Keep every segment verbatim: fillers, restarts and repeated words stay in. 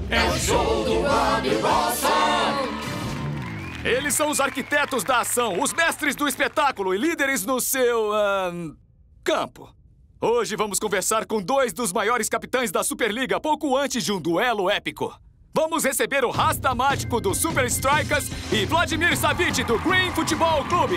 É o show do Rob Rosso! Eles são os arquitetos da ação, os mestres do espetáculo e líderes no seu... Uh, campo. Hoje vamos conversar com dois dos maiores capitães da Superliga pouco antes de um duelo épico. Vamos receber o Rasta Mágico do Super Strikers e Vladimir Savic do Green Futebol Clube.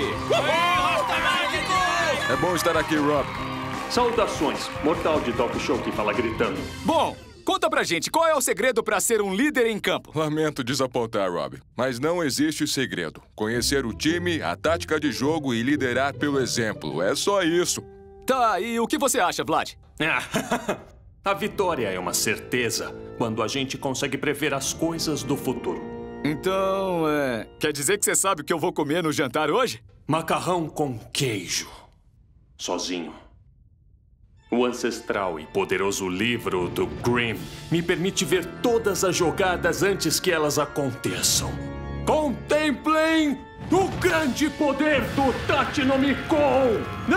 É bom estar aqui, Rob. Saudações, mortal de talk show que fala gritando. Bom, conta pra gente, qual é o segredo pra ser um líder em campo? Lamento desapontar, Rob, mas não existe segredo. Conhecer o time, a tática de jogo e liderar pelo exemplo. É só isso. Tá, e o que você acha, Vlad? A vitória é uma certeza quando a gente consegue prever as coisas do futuro. Então, é... quer dizer que você sabe o que eu vou comer no jantar hoje? Macarrão com queijo. Sozinho. O ancestral e poderoso livro do Grimm me permite ver todas as jogadas antes que elas aconteçam. Contemplem o grande poder do Tatinomicon!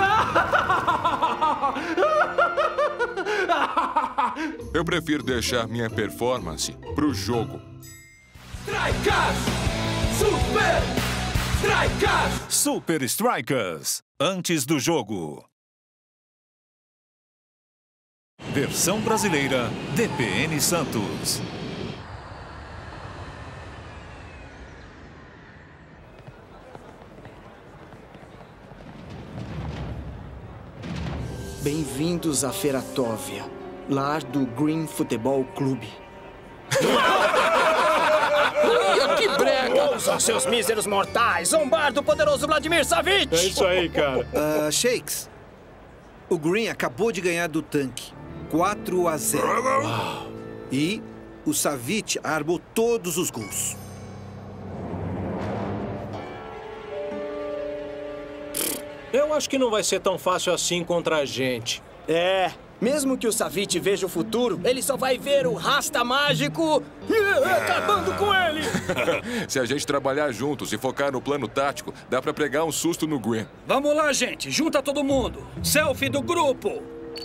Eu prefiro deixar minha performance pro jogo. Strikers! Super Strikers! Super Strikers, antes do jogo. Versão brasileira, D P N Santos. Bem-vindos a Feratóvia, lar do Green Futebol Clube. Que brega! Ouçam, seus míseros mortais! Zombar do poderoso Vladimir Savic! É isso aí, cara. Uh, Shakes, o Green acabou de ganhar do tanque. quatro a zero. Uau. E o Savic armou todos os gols. Eu acho que não vai ser tão fácil assim contra a gente. É, mesmo que o Savic veja o futuro, ele só vai ver o Rasta Mágico acabando com ele. Se a gente trabalhar juntos e focar no plano tático, dá pra pregar um susto no Green. Vamos lá, gente. Junta todo mundo. Selfie do grupo.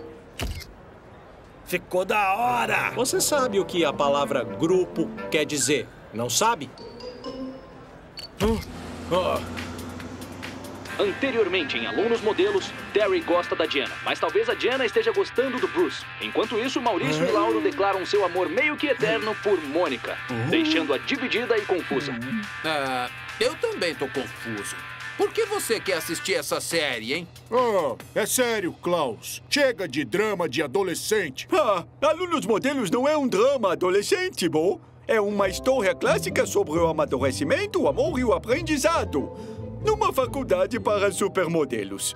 Ficou da hora. Você sabe o que a palavra grupo quer dizer, não sabe? Uh, uh. Anteriormente, em Alunos Modelos, Terry gosta da Diana, mas talvez a Diana esteja gostando do Bruce. Enquanto isso, Maurício e Lauro declaram seu amor meio que eterno por Mônica, deixando-a dividida e confusa. Ah, eu também tô confuso. Por que você quer assistir essa série, hein? Oh, é sério, Klaus. Chega de drama de adolescente. Ah, Alunos Modelos não é um drama adolescente, bom? É uma história clássica sobre o amadurecimento, o amor e o aprendizado. Numa faculdade para supermodelos.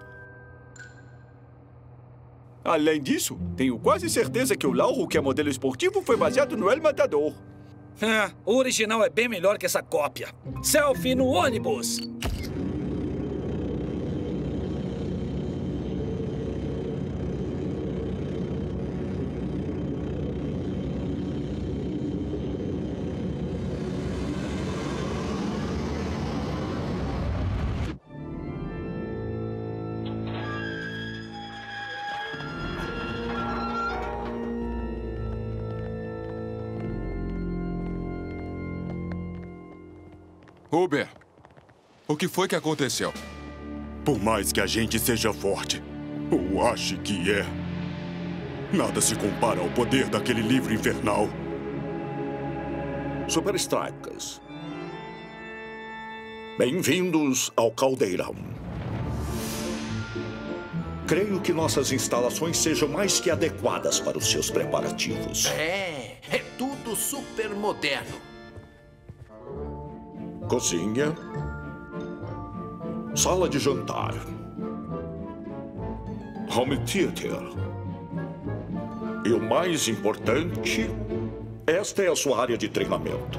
Além disso, tenho quase certeza que o Lauro, que é modelo esportivo, foi baseado no El Matador. Ah, o original é bem melhor que essa cópia. Selfie no ônibus. Uber, o que foi que aconteceu? Por mais que a gente seja forte, ou ache que é, nada se compara ao poder daquele livro infernal. Super Strikers, bem-vindos ao Caldeirão. Creio que nossas instalações sejam mais que adequadas para os seus preparativos. É, é tudo super moderno. Cozinha, sala de jantar, home theater. E o mais importante, esta é a sua área de treinamento.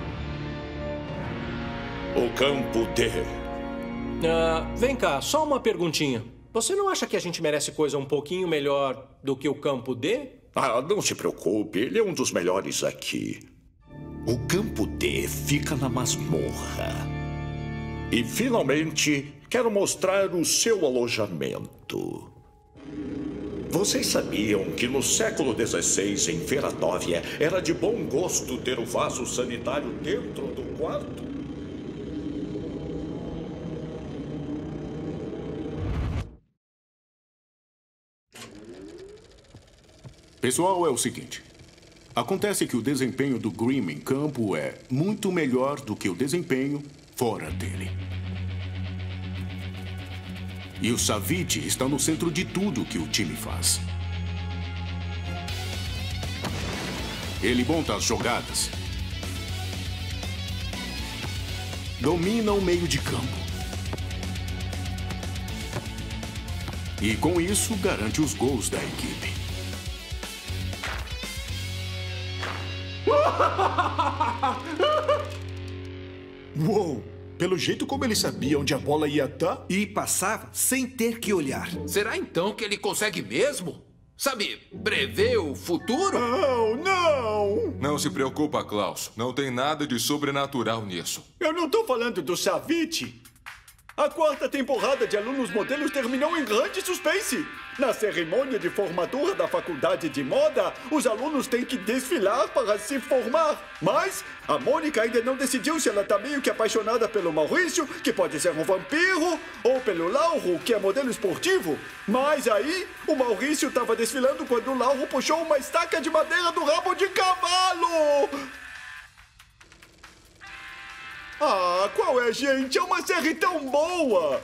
O campo D. Ah, vem cá, só uma perguntinha. Você não acha que a gente merece coisa um pouquinho melhor do que o campo D? Ah, não se preocupe, ele é um dos melhores aqui. O campo D fica na masmorra. E, finalmente, quero mostrar o seu alojamento. Vocês sabiam que no século dezesseis, em Feratóvia, era de bom gosto ter o vaso sanitário dentro do quarto? Pessoal, é o seguinte. Acontece que o desempenho do Grimm em campo é muito melhor do que o desempenho fora dele. E o Savic está no centro de tudo que o time faz. Ele monta as jogadas. Domina o meio de campo. E com isso, garante os gols da equipe. Uou! Pelo jeito como ele sabia onde a bola ia estar. E passava sem ter que olhar. Será então que ele consegue mesmo? Sabe, prever o futuro? Não, não! Não se preocupa, Klaus. Não tem nada de sobrenatural nisso. Eu não tô falando do Savic. A quarta temporada de Alunos Modelos terminou em grande suspense. Na cerimônia de formatura da faculdade de moda, os alunos têm que desfilar para se formar. Mas a Mônica ainda não decidiu se ela tá meio que apaixonada pelo Maurício, que pode ser um vampiro, ou pelo Lauro, que é modelo esportivo. Mas aí, o Maurício estava desfilando quando o Lauro puxou uma estaca de madeira do rabo de cavalo. Ah, qual é, gente? É uma série tão boa!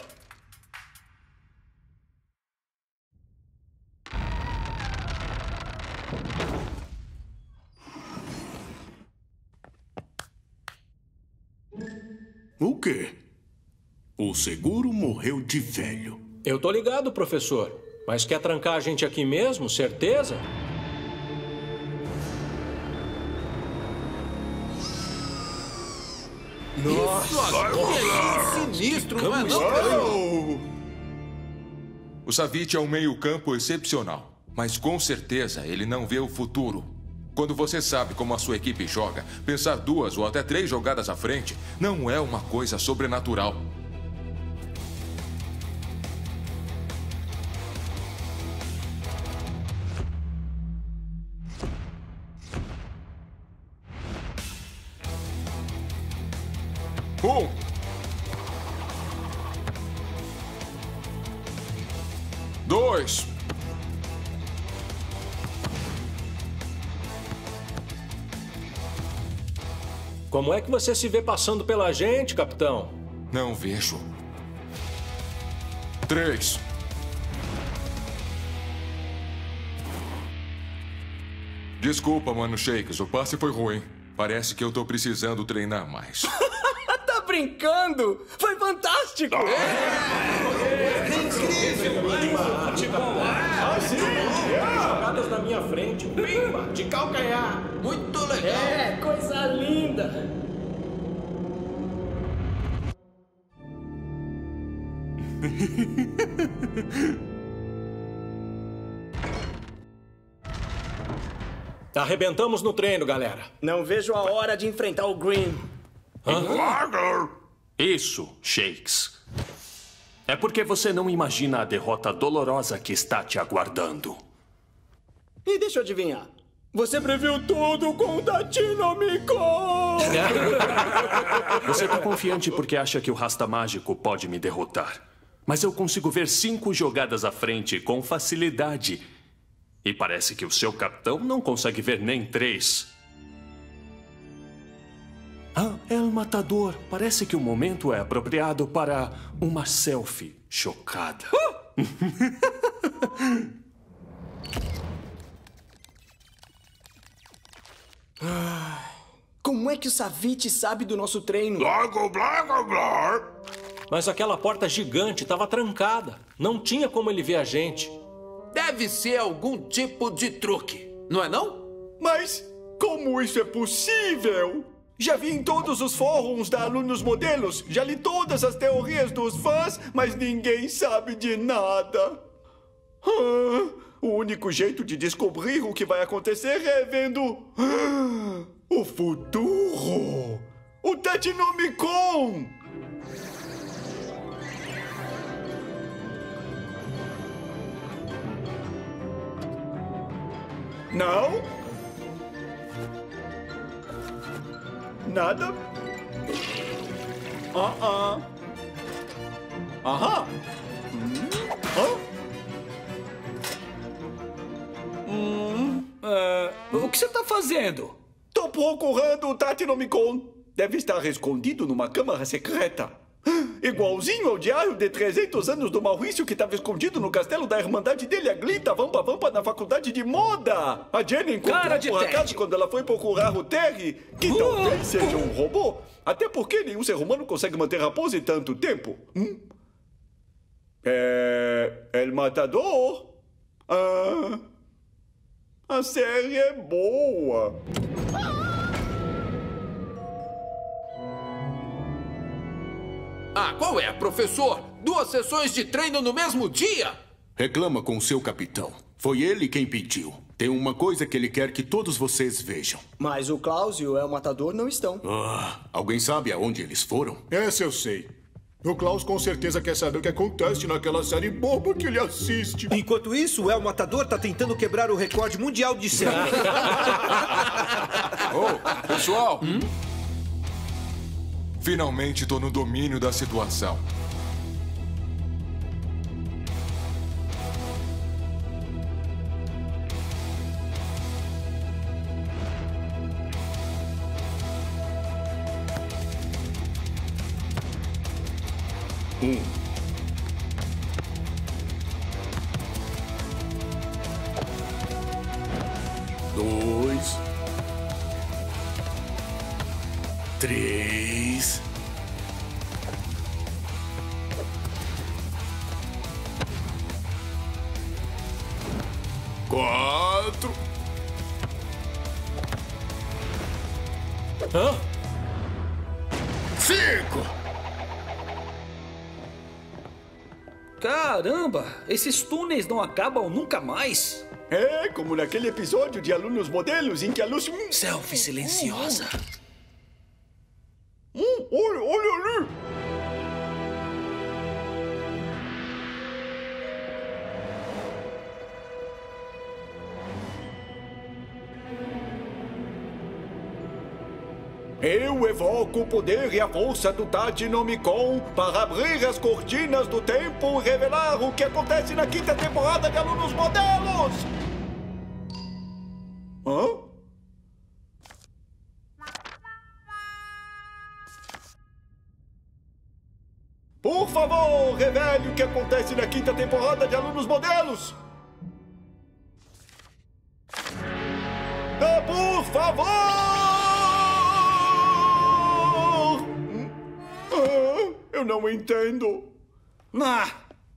O quê? O seguro morreu de velho. Eu tô ligado, professor. Mas quer trancar a gente aqui mesmo? Certeza? Nossa, que sinistro, não é não? O Savic é um meio-campo excepcional, mas com certeza ele não vê o futuro. Quando você sabe como a sua equipe joga, pensar duas ou até três jogadas à frente não é uma coisa sobrenatural. Um. Dois. Como é que você se vê passando pela gente, capitão? Não vejo. Três. Desculpa, mano Shakes. O passe foi ruim. Parece que eu tô precisando treinar mais. Tá brincando? Foi fantástico! É, é incrível! Jogadas na minha frente, pimba, de calcanhar. Muito legal! É, coisa linda! Arrebentamos no treino, galera. Não vejo a hora de enfrentar o Grimm. Isso, Shakes. É porque você não imagina a derrota dolorosa que está te aguardando. E deixa eu adivinhar. Você previu tudo com o Datinomicon! Você tá confiante porque acha que o Rasta Mágico pode me derrotar. Mas eu consigo ver cinco jogadas à frente com facilidade. E parece que o seu capitão não consegue ver nem três. Ah, El Matador. Parece que o momento é apropriado para uma selfie chocada. Ah, como é que o Savic sabe do nosso treino? Blago, blago, blago. Mas aquela porta gigante estava trancada. Não tinha como ele ver a gente. Deve ser algum tipo de truque, não é não? Mas como isso é possível? Já vi em todos os fóruns da Alunos Modelos, já li todas as teorias dos fãs, mas ninguém sabe de nada. Ah, o único jeito de descobrir o que vai acontecer é vendo ah, o futuro. O Datinomicon! Não? Nada? Ah, ah. Aham. Hum. Oh. Hum, uh, o que você está fazendo? Tô procurando o Tatinomicon. Deve estar escondido numa câmara secreta. Igualzinho ao diário de trezentos anos do Maurício que estava escondido no castelo da irmandade dele, a Glita Vampa Vampa, na faculdade de moda. A Jenny encontrou por acaso quando ela foi procurar o Terry, que talvez seja um robô. Até porque nenhum ser humano consegue manter a pose tanto tempo. Hum? É... El Matador? Ah... A série é boa. Ah, qual é, professor? Duas sessões de treino no mesmo dia? Reclama com o seu capitão. Foi ele quem pediu. Tem uma coisa que ele quer que todos vocês vejam. Mas o Klaus e o El Matador não estão. Ah, alguém sabe aonde eles foram? Essa eu sei. O Klaus com certeza quer saber o que acontece naquela série boba que ele assiste. Enquanto isso, o El Matador tá tentando quebrar o recorde mundial de selfie. Oh, pessoal! Hum? Finalmente tô no domínio da situação. Um. Dois. Três. Quatro. Hã? Cinco. Caramba, esses túneis não acabam nunca mais. É, como naquele episódio de Alunos Modelos em que a luz... Selfie silenciosa. Hum, olha, olha ali. Eu evoco o poder e a força do Tatinomicon para abrir as cortinas do tempo e revelar o que acontece na quinta temporada de Alunos Modelos! Hã? Por favor, revele o que acontece na quinta temporada de Alunos Modelos! Ah, por favor! Ah, eu não entendo. Ah.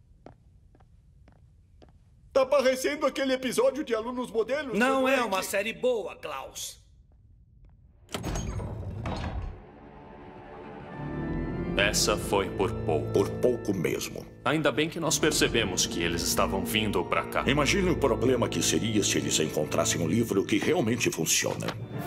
Tá parecendo aquele episódio de Alunos Modelos? Não é uma série boa, Klaus. Essa foi por pouco. Por pouco mesmo. Ainda bem que nós percebemos que eles estavam vindo pra cá. Imagine o problema que seria se eles encontrassem um livro que realmente funciona.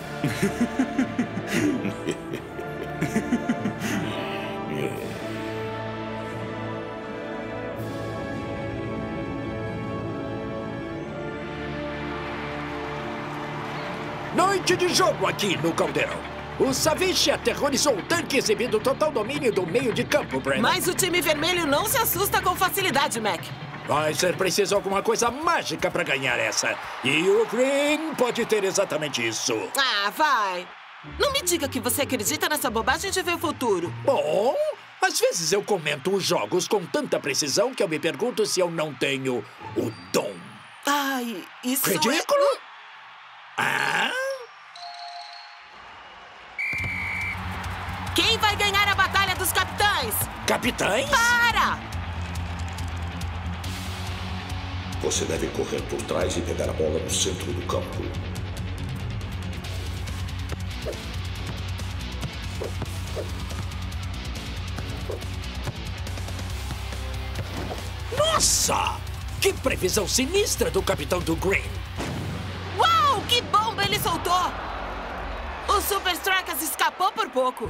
Noite de jogo aqui no Caldeirão. O Saviche aterrorizou o tanque exibindo total domínio do meio de campo, Brandon. Mas o time vermelho não se assusta com facilidade, Mac. Vai ser preciso alguma coisa mágica para ganhar essa. E o Green pode ter exatamente isso. Ah, vai. Não me diga que você acredita nessa bobagem de ver o futuro. Bom, às vezes eu comento os jogos com tanta precisão que eu me pergunto se eu não tenho o dom. Ai, isso Ridículo? é... Ah? Quem vai ganhar a Batalha dos Capitães? Capitães? Para! Você deve correr por trás e pegar a bola no centro do campo. Nossa! Que previsão sinistra do capitão do Green! Uau! Que bomba ele soltou! O Super Strikers escapou por pouco.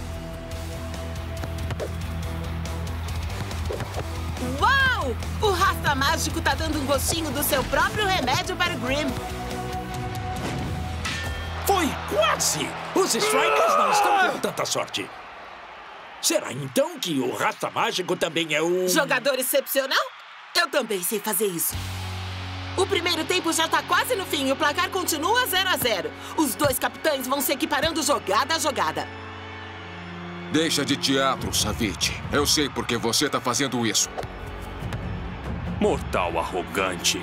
Uau! O Rasta Mágico tá dando um gostinho do seu próprio remédio para o Grimm. Foi quase! Os Strikers não estão com tanta sorte. Será então que o Rasta Mágico também é um... Jogador excepcional? Eu também sei fazer isso. O primeiro tempo já tá quase no fim e o placar continua zero a zero. Os dois capitães vão se equiparando jogada a jogada. Deixa de teatro, Savitch. Eu sei por que você tá fazendo isso. Mortal arrogante.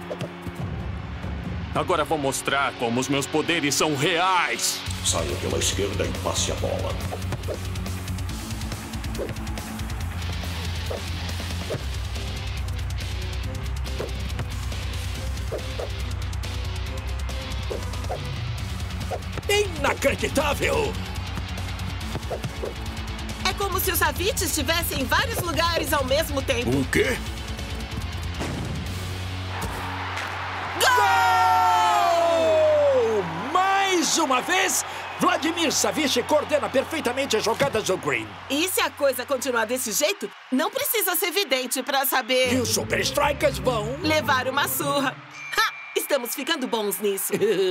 Agora vou mostrar como os meus poderes são reais. Saia pela esquerda e passe a bola. Inacreditável! É como se o Savitch estivesse em vários lugares ao mesmo tempo. O quê? Gol! Mais uma vez, Vladimir Savitch coordena perfeitamente as jogadas do Grimm. E se a coisa continuar desse jeito, não precisa ser vidente pra saber... E os Super Strikers vão... levar uma surra. Ha! Estamos ficando bons nisso.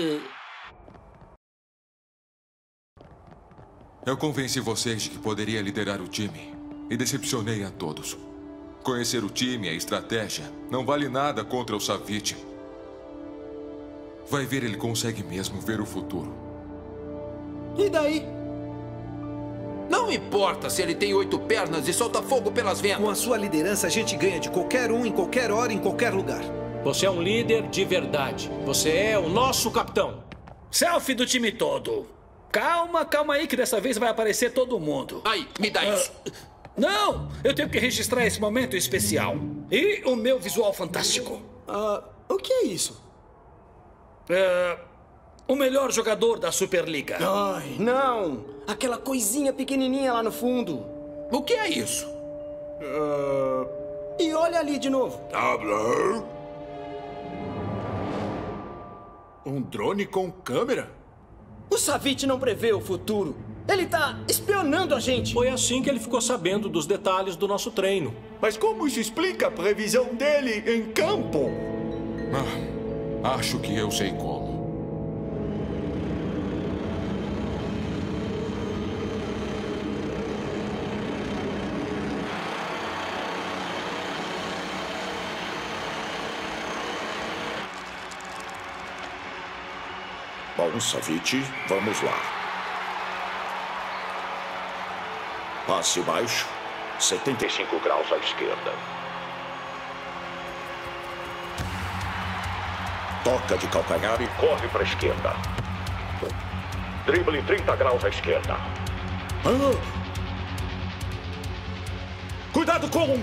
Eu convenci vocês de que poderia liderar o time e decepcionei a todos. Conhecer o time e a estratégia não vale nada contra o Savitch. Vai ver, ele consegue mesmo ver o futuro. E daí? Não importa se ele tem oito pernas e solta fogo pelas ventas. Com a sua liderança, a gente ganha de qualquer um, em qualquer hora, em qualquer lugar. Você é um líder de verdade. Você é o nosso capitão. Selfie do time todo. Calma, calma aí que dessa vez vai aparecer todo mundo. Aí, me dá isso. Uh, não, eu tenho que registrar esse momento especial. E o meu visual fantástico. Uh, o que é isso? Uh, o melhor jogador da Superliga. Ai, não! Aquela coisinha pequenininha lá no fundo. O que é isso? Uh, e olha ali de novo. Um drone com câmera? O Savitch não prevê o futuro. Ele tá espionando a gente. Foi assim que ele ficou sabendo dos detalhes do nosso treino. Mas como isso explica a previsão dele em campo? Ah, acho que eu sei como. Bom, Savitch, vamos lá. Passe baixo, setenta e cinco graus à esquerda. Toca de calcanhar e corre para a esquerda. Drible trinta graus à esquerda. Ah! Cuidado com...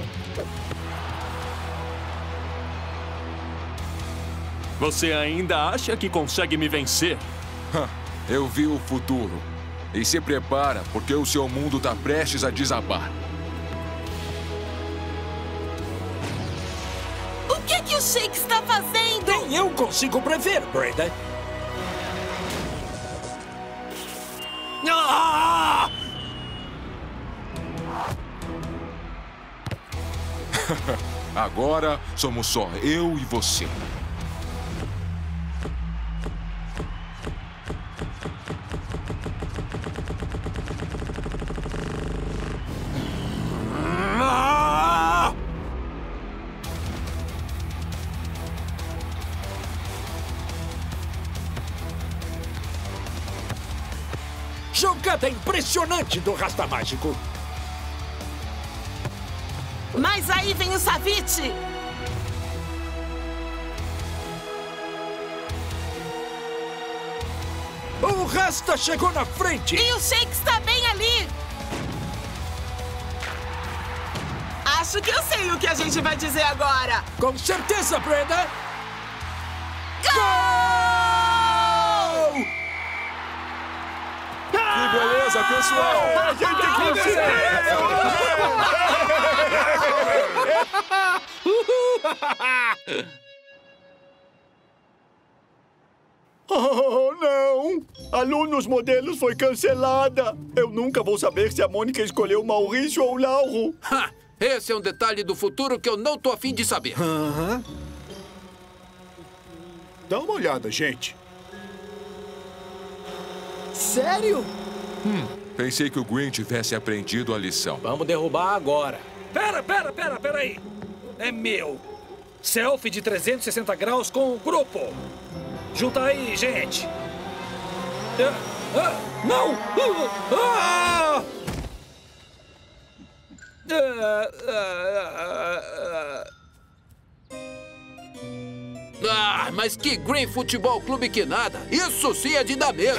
Você ainda acha que consegue me vencer? Eu vi o futuro. E se prepara, porque o seu mundo está prestes a desabar. O que que o Shake está fazendo? Nem eu consigo prever, Brandon. Ah! Agora somos só eu e você. Jogada impressionante do Rasta Mágico. Mas aí vem o Savitch. O Rasta chegou na frente. E o Shake está bem ali. Acho que eu sei o que a gente vai dizer agora. Com certeza, Brenda. Gol! Que beleza, pessoal! A gente conseguiu! Oh, não! Alunos Modelos foi cancelada. Eu nunca vou saber se a Mônica escolheu Maurício ou Lauro. Ha! Esse é um detalhe do futuro que eu não tô afim de saber. Aham. Dá uma olhada, gente. Sério? Hum, pensei que o Green tivesse aprendido a lição. Vamos derrubar agora. Pera, pera, pera, pera aí. É meu. Selfie de trezentos e sessenta graus com o grupo. Junta aí, gente. Ah, ah, não! Ah! Ah, ah, ah, Ah, mas que Green Futebol Clube que nada. Isso sim é de dar mesmo.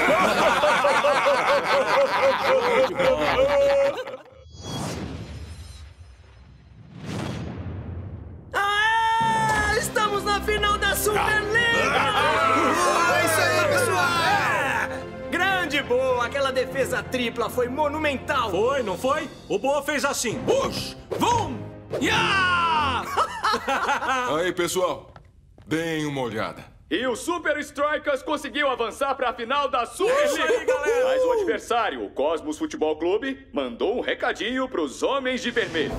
Ah, estamos na final da Superliga! Ah, isso aí, pessoal! Grande Boa, aquela defesa tripla foi monumental. Foi, não foi? O Boa fez assim. Push! Vum! Ya! Aí, pessoal, deem uma olhada. E o Super Strikers conseguiu avançar para a final da Superliga. Aí, galera. Mas o adversário, o Cosmos Futebol Clube, mandou um recadinho para os homens de vermelho.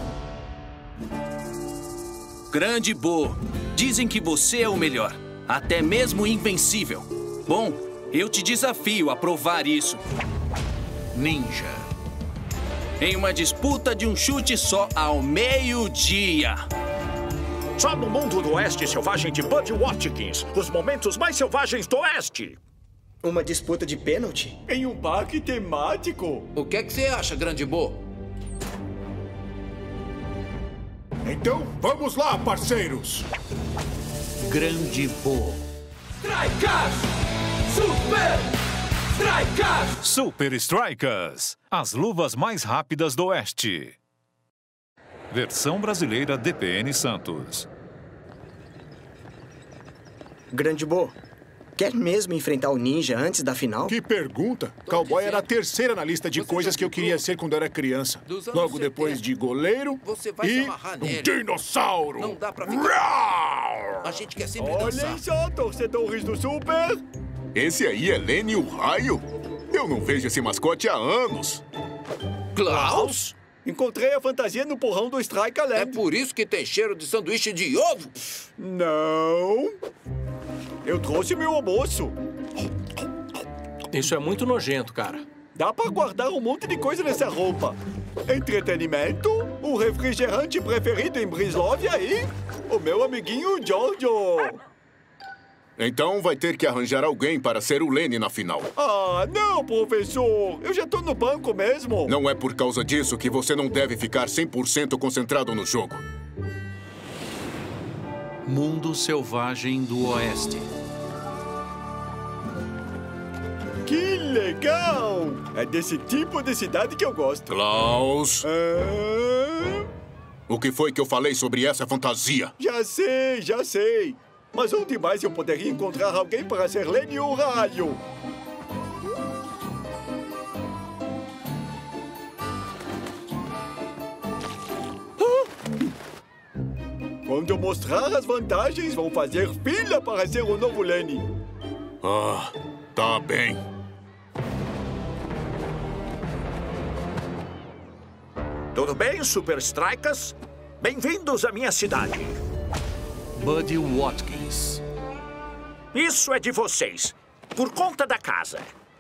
Grande Bo, dizem que você é o melhor, até mesmo invencível. Bom, eu te desafio a provar isso. Ninja. Em uma disputa de um chute só ao meio-dia. Só no mundo do Oeste Selvagem de Bud Watkins, os momentos mais selvagens do Oeste. Uma disputa de pênalti? Em um parque temático? O que é que você acha, Grande Bo? Então, vamos lá, parceiros! Grande Bo. Strikers! Super Strikers! Super Strikers, as luvas mais rápidas do Oeste. Versão brasileira D P N Santos. Grande Bo, quer mesmo enfrentar o Ninja antes da final? Que pergunta! Cowboy era a terceira na lista de coisas que eu queria ser quando era criança. Logo depois de goleiro e um dinossauro. Não dá pra ficar... A gente quer sempre dançar. Olhem só, torcedores do Super! Esse aí é Lenny o Raio? Eu não vejo esse mascote há anos. Klaus? Encontrei a fantasia no porrão do Striker Land. É por isso que tem cheiro de sanduíche de ovo? Não. Eu trouxe meu almoço. Isso é muito nojento, cara. Dá pra guardar um monte de coisa nessa roupa. Entretenimento, o refrigerante preferido em Brislovia e o meu amiguinho Giorgio. Então vai ter que arranjar alguém para ser o Lenny na final. Ah, não, professor. Eu já tô no banco mesmo. Não é por causa disso que você não deve ficar cem por cento concentrado no jogo. Mundo Selvagem do Oeste. Que legal! É desse tipo de cidade que eu gosto. Klaus! Ah... O que foi que eu falei sobre essa fantasia? Já sei, já sei. Mas onde mais eu poderia encontrar alguém para ser Lenny o Raio? Quando eu mostrar as vantagens, vão fazer fila para ser o novo Lenny. Ah, tá bem. Tudo bem, Super Strikers? Bem-vindos à minha cidade. Bud Watkins. Isso é de vocês, por conta da casa.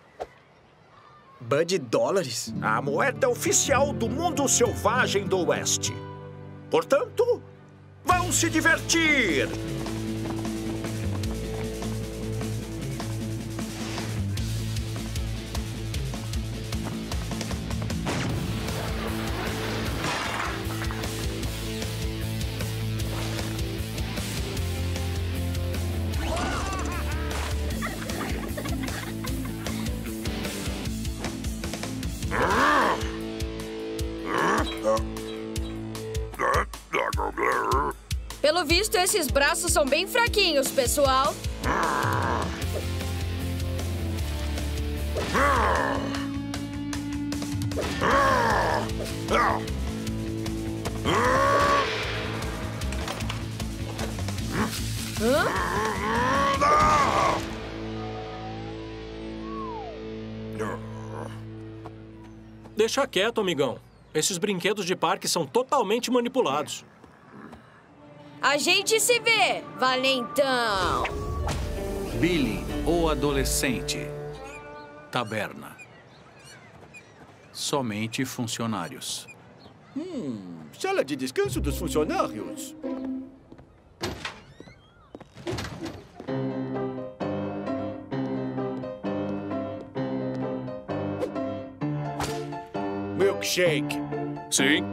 Bud dólares? A moeda oficial do mundo selvagem do Oeste. Portanto, vão se divertir! Pelo visto, esses braços são bem fraquinhos, pessoal. Hã? Deixa quieto, amigão. Esses brinquedos de parque são totalmente manipulados. A gente se vê, valentão! Billy, o adolescente. Taberna. Somente funcionários. Hum, sala de descanso dos funcionários. Milkshake. Sim.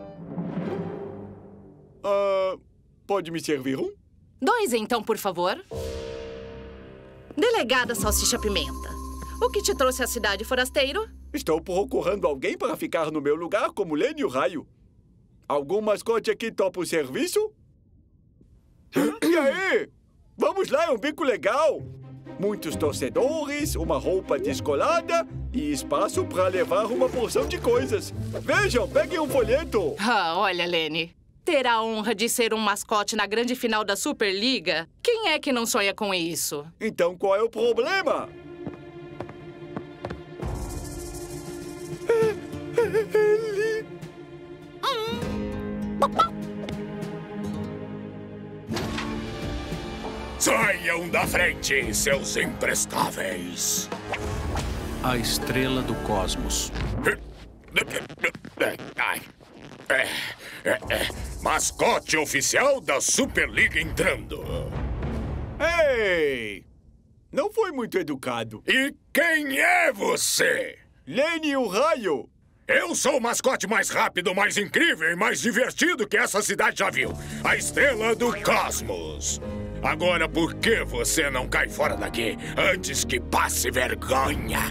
Ah, pode me servir um? Dois, então, por favor. Delegada Salsicha Pimenta, o que te trouxe à cidade, forasteiro? Estou procurando alguém para ficar no meu lugar como Lenny o Raio. Algum mascote aqui topa o serviço? E aí? Vamos lá, é um bico legal. Muitos torcedores, uma roupa descolada e espaço para levar uma porção de coisas. Vejam, peguem um folheto. Ah, olha, Lenny. Ter a honra de ser um mascote na grande final da Superliga? Quem é que não sonha com isso? Então qual é o problema? Ele... Saiam da frente, seus imprestáveis. A estrela do cosmos. Ai. É, é, é. Mascote oficial da Superliga entrando. Ei! Não foi muito educado. E quem é você? Lenny o Raio. Eu sou o mascote mais rápido, mais incrível e mais divertido que essa cidade já viu. A estrela do cosmos. Agora, por que você não cai fora daqui antes que passe vergonha?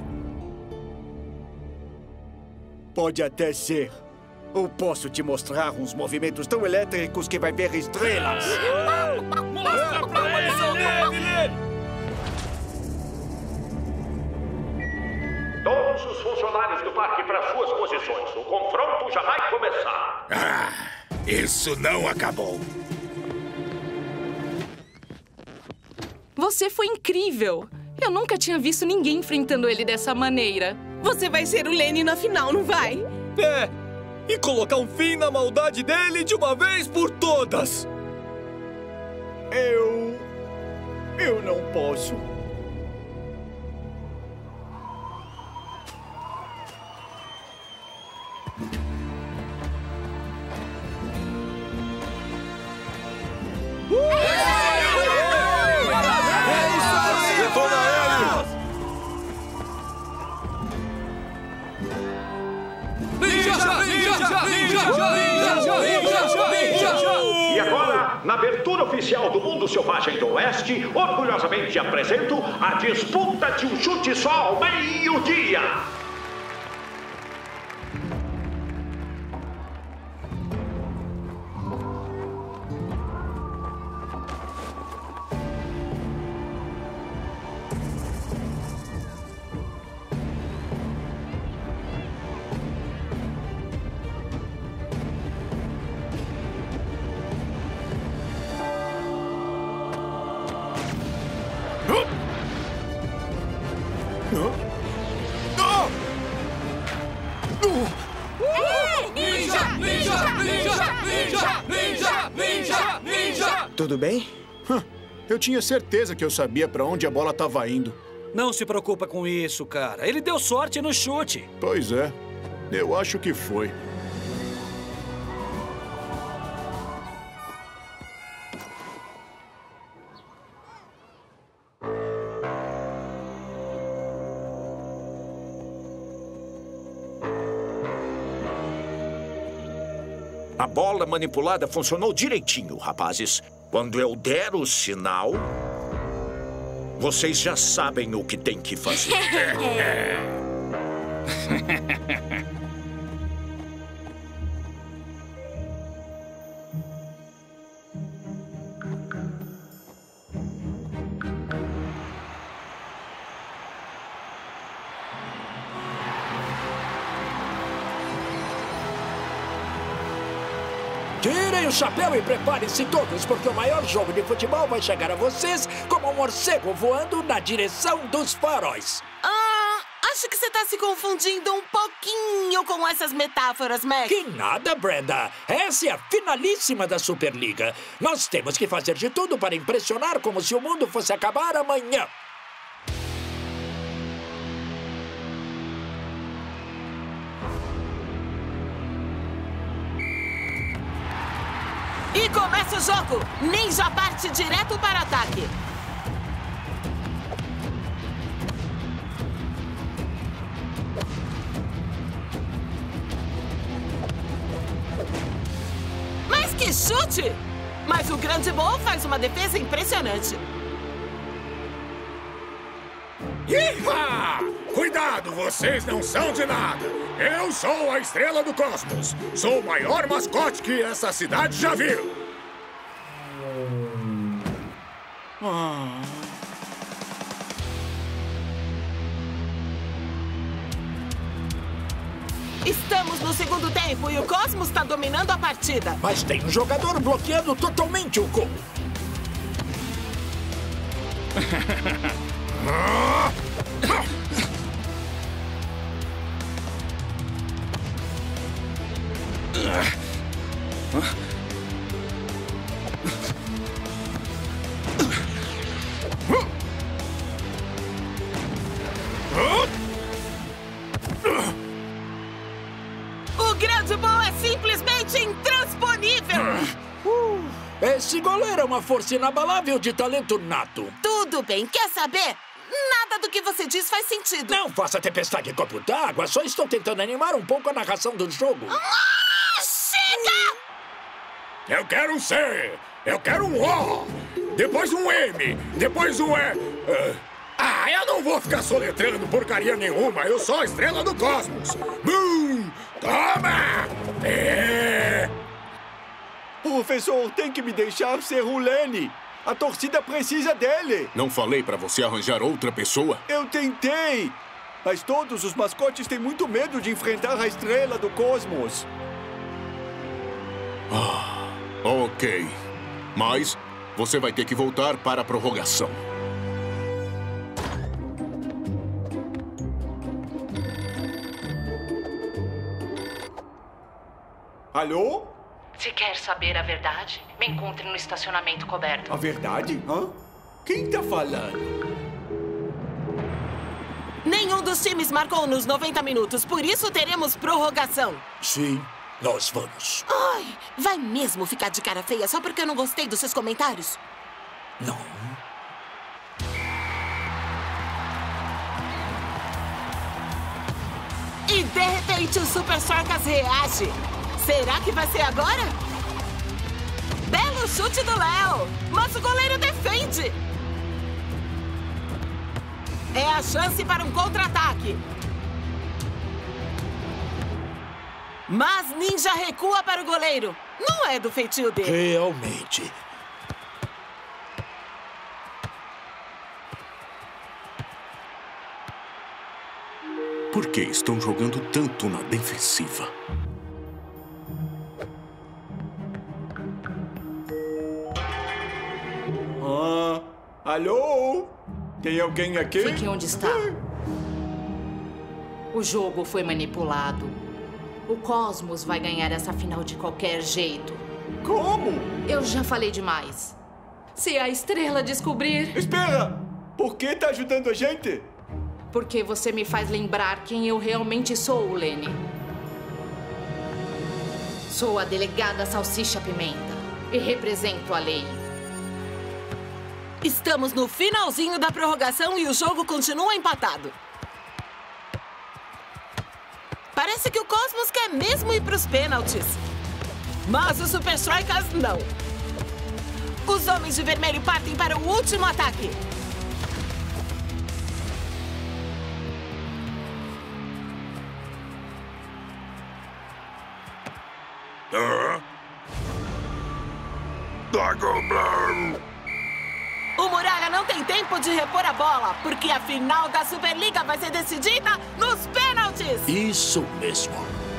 Pode até ser. Ou posso te mostrar uns movimentos tão elétricos que vai ver estrelas. Mostra pra ele, seu nome, Todos os funcionários do parque para suas posições. O confronto já vai começar. Ah, isso não acabou. Você foi incrível. Eu nunca tinha visto ninguém enfrentando ele dessa maneira. Você vai ser o Lenny na final, não vai? É. E colocar um fim na maldade dele de uma vez por todas. Eu... Eu não posso. E agora, na abertura oficial do Mundo Selvagem do Oeste, orgulhosamente apresento a disputa de um chute só ao meio-dia. Tudo bem? Eu tinha certeza que eu sabia pra onde a bola estava indo. Não se preocupa com isso, cara. Ele deu sorte no chute. Pois é. Eu acho que foi. A bola manipulada funcionou direitinho, rapazes. Quando eu der o sinal, vocês já sabem o que tem que fazer. Tirem o chapéu e preparem-se todos, porque o maior jogo de futebol vai chegar a vocês como um morcego voando na direção dos faróis. Ah, acho que você tá tá se confundindo um pouquinho com essas metáforas, Mac. Que nada, Brenda. Essa é a finalíssima da Superliga. Nós temos que fazer de tudo para impressionar como se o mundo fosse acabar amanhã. E começa o jogo! Ninja parte direto para o ataque. Mas que chute! Mas o Grande Bull faz uma defesa impressionante. Iha! Cuidado, vocês não são de nada. Eu sou a Estrela do Cosmos. Sou o maior mascote que essa cidade já viu. Ah. Estamos no segundo tempo e o Cosmos está dominando a partida. Mas tem um jogador bloqueando totalmente o gol. O Grande Bull é simplesmente intransponível! Esse goleiro é uma força inabalável de talento nato. Tudo bem, quer saber? Nada do que você diz faz sentido. Não faça tempestade em copo d'água, só estou tentando animar um pouco a narração do jogo. Ah, chega! Eu quero um C, eu quero um O, depois um M, depois um E. Uh, ah, eu não vou ficar soletrando porcaria nenhuma, eu sou a Estrela do Cosmos. Boom! Toma! É... Professor, tem que me deixar ser o Lenny. A torcida precisa dele. Não falei pra você arranjar outra pessoa? Eu tentei. Mas todos os mascotes têm muito medo de enfrentar a Estrela do Cosmos. Ah, ok. Mas você vai ter que voltar para a prorrogação. Alô? Se quer saber a verdade, me encontre no estacionamento coberto. A verdade? Hã? Quem tá falando? Nenhum dos times marcou nos noventa minutos, por isso teremos prorrogação. Sim, nós vamos. Ai, vai mesmo ficar de cara feia só porque eu não gostei dos seus comentários? Não. E de repente o Super Sorcas reage. Será que vai ser agora? Belo chute do Léo, mas o goleiro defende. É a chance para um contra-ataque. Mas Ninja recua para o goleiro. Não é do feitio dele. Realmente. Por que estão jogando tanto na defensiva? Ah, alô? Tem alguém aqui? Fique onde está. O jogo foi manipulado. O Cosmos vai ganhar essa final de qualquer jeito. Como? Eu já falei demais. Se a Estrela descobrir... Espera! Por que tá ajudando a gente? Porque você me faz lembrar quem eu realmente sou, Lenny. Sou a delegada Salsicha Pimenta e represento a lei. Estamos no finalzinho da prorrogação e o jogo continua empatado. Parece que o Cosmos quer mesmo ir para os pênaltis. Mas os Super Strikers não. Os homens de vermelho partem para o último ataque. O Muralha não tem tempo de repor a bola, porque a final da Superliga vai ser decidida nos pênaltis! Isso mesmo.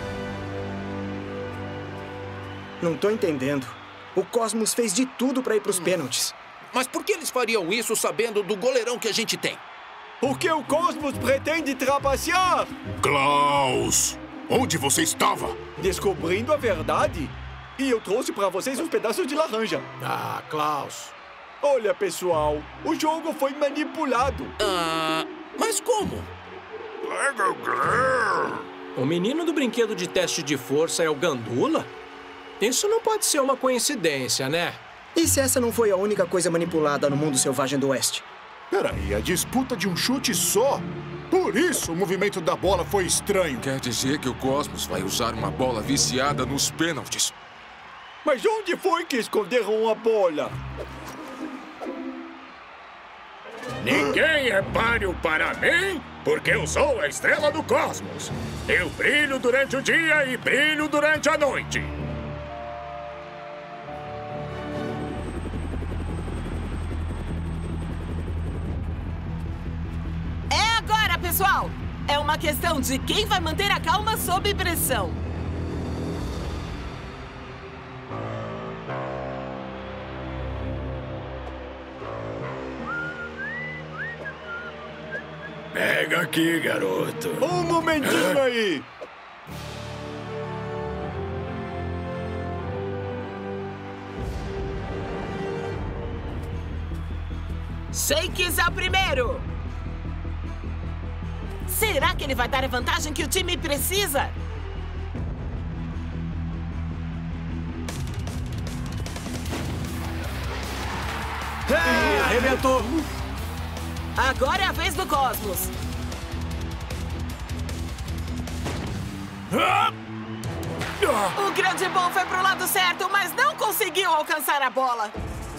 Não tô entendendo. O Cosmos fez de tudo pra ir pros pênaltis. Mas por que eles fariam isso sabendo do goleirão que a gente tem? Porque o Cosmos pretende trapacear! Klaus! Onde você estava? Descobrindo a verdade. E eu trouxe para vocês uns pedaços de laranja. Ah, Klaus. Olha, pessoal, o jogo foi manipulado. Ah, mas como? O menino do brinquedo de teste de força é o Gandula? Isso não pode ser uma coincidência, né? E se essa não foi a única coisa manipulada no mundo selvagem do Oeste? Peraí, a disputa de um chute só? Por isso o movimento da bola foi estranho. Quer dizer que o Cosmos vai usar uma bola viciada nos pênaltis. Mas onde foi que esconderam a bola? Ninguém é páreo para mim, porque eu sou a estrela do cosmos. Eu brilho durante o dia e brilho durante a noite. É agora, pessoal! É uma questão de quem vai manter a calma sob pressão. Pega aqui, garoto. Um momentinho aí. Shakes é o primeiro. Será que ele vai dar a vantagem que o time precisa? É, arrebentou. Agora é a vez do Cosmos. O grande bom foi pro lado certo, mas não conseguiu alcançar a bola.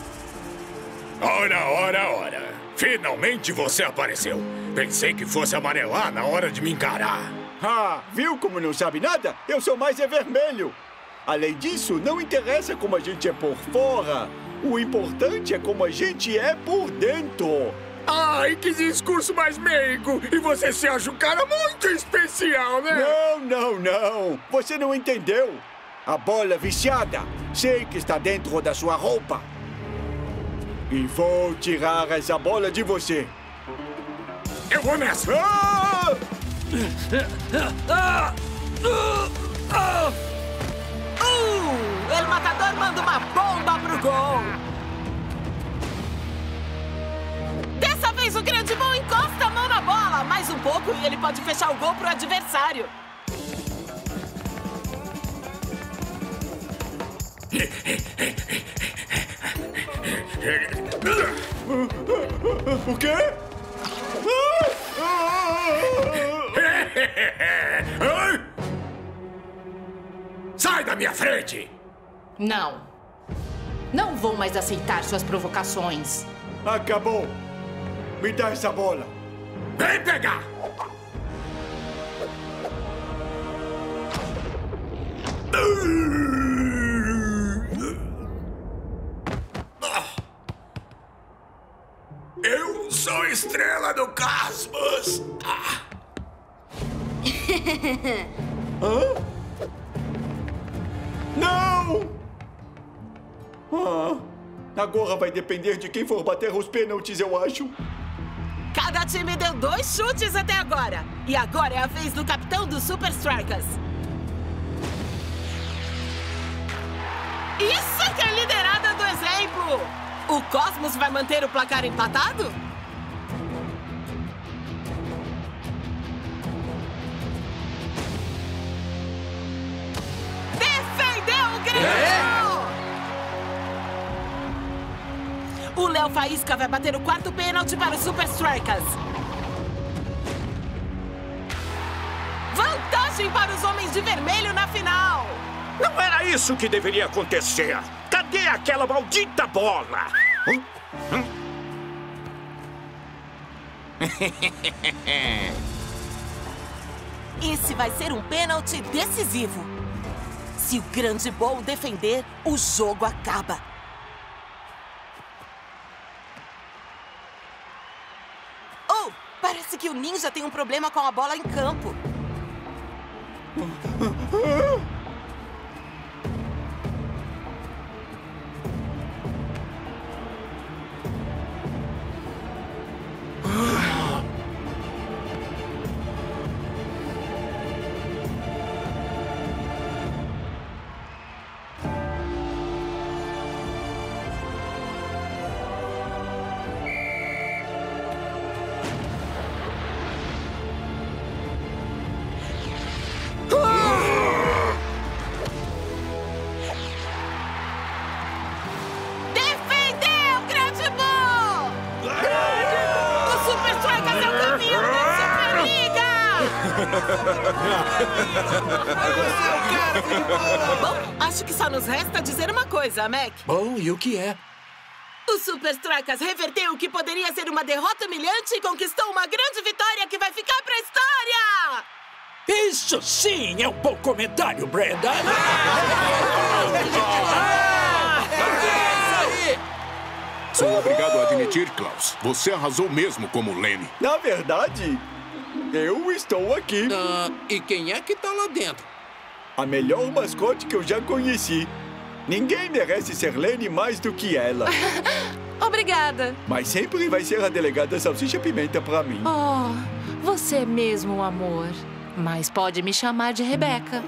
Ora, ora, ora. Finalmente você apareceu. Pensei que fosse amarelar na hora de me encarar. Ah, viu como não sabe nada? Eu sou mais é vermelho. Além disso, não interessa como a gente é por fora. O importante é como a gente é por dentro. Ai, que discurso mais meigo! E você se acha um cara muito especial, né? Não, não, não. Você não entendeu. A bola viciada. Sei que está dentro da sua roupa. E vou tirar essa bola de você. Eu vou nessa! Ah! Uh! El Matador manda uma bomba pro gol. Dessa vez o grande bom encosta a mão na bola. Mais um pouco e ele pode fechar o gol pro adversário. O quê? Sai da minha frente! Não. Não vou mais aceitar suas provocações. Acabou. Me dá essa bola. Vem pegar! Eu sou a estrela do cosmos! Ah. Hã? Não! Ah, agora vai depender de quem for bater os pênaltis, eu acho. Cada time deu dois chutes até agora. E agora é a vez do capitão dos Super Strikers. Isso que é liderada do exemplo! O Cosmos vai manter o placar empatado? Defendeu o Grêmio! É? O Léo Faísca vai bater o quarto pênalti para os Super Strikers. Vantagem para os homens de vermelho na final! Não era isso que deveria acontecer! Cadê aquela maldita bola? Hum? Hum? Esse vai ser um pênalti decisivo. Se o grande Bull defender, o jogo acaba. Oh, parece que o Ninja tem um problema com a bola em campo. Bom, acho que só nos resta dizer uma coisa, Mac. Bom, e o que é? O Super Strikers reverteu o que poderia ser uma derrota humilhante e conquistou uma grande vitória que vai ficar pra história! Isso sim é um bom comentário, Brenda! Sou obrigado a admitir, Klaus. Você arrasou mesmo como Lenny. Na verdade, eu estou aqui. Ah, e quem é que tá lá dentro? A melhor mascote que eu já conheci. Ninguém merece ser Lenny mais do que ela. Obrigada. Mas sempre vai ser a delegada Salsicha Pimenta pra mim. Oh, você é mesmo um amor. Mas pode me chamar de Rebeca.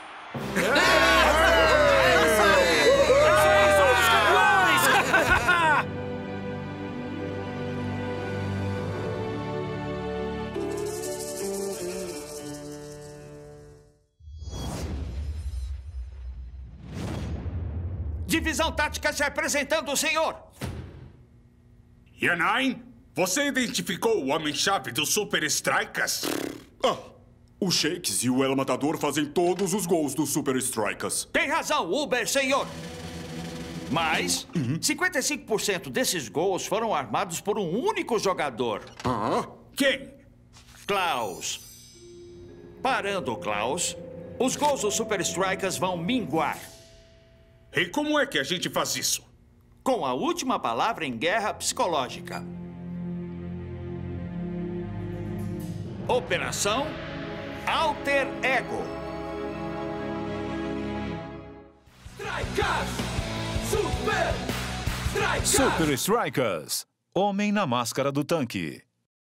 Divisão Tática se apresentando, senhor! Yanai, você identificou o homem-chave do Super Strikers? Ah, o Shakes e o El Matador fazem todos os gols do Super Strikers. Tem razão, Uber, senhor! Mas, uhum. cinquenta e cinco por cento desses gols foram armados por um único jogador. Ah? Quem? Klaus. Parando o Klaus, os gols do Super Strikers vão minguar. E como é que a gente faz isso? Com a última palavra em guerra psicológica. Operação Alter Ego. Strikers! Super Strikers! Super Strikers. Homem na máscara do tanque.